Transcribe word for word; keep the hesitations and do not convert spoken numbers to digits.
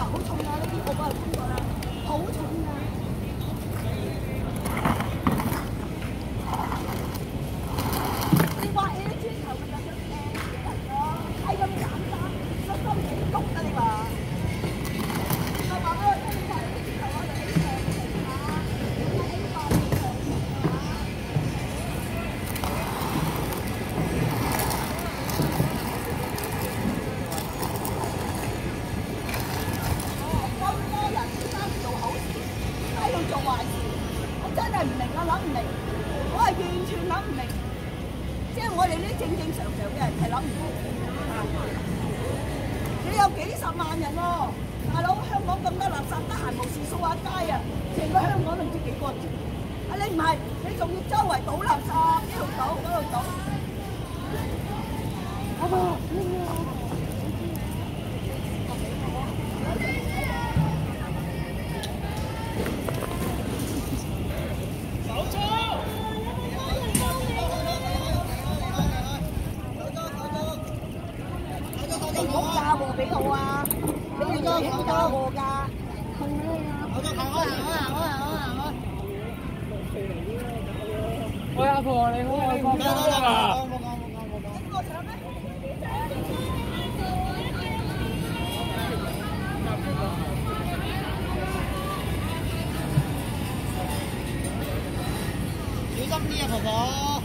好重啊！呢啲我幫人通過啦，好重啊！你挖起啲磚頭咪就想誒人咯，係咁簡單，個心幾谷啊！你話？我話俾我聽，你挖起啲磚頭我就起上嚟嚇，你起發起上嚟嚇。做壞事，我真係唔明，我諗唔明，我係完全諗唔明，即係我哋啲正正常常嘅人係諗唔明。你有幾十萬人喎，大佬香港咁多垃圾，得閒無事掃下街啊，成個香港都唔知幾乾淨。啊你唔係，你仲要周圍倒垃圾，呢度倒嗰度倒。阿婆，你唔好嫁禍俾我啊！你要自己嫁禍㗎。係咩啊？好咗，行開，行開，行開，行開，行開。喂，阿婆，你好，我放工啦。冇講，冇講，冇講。經過上咩？小心啲啊，婆婆。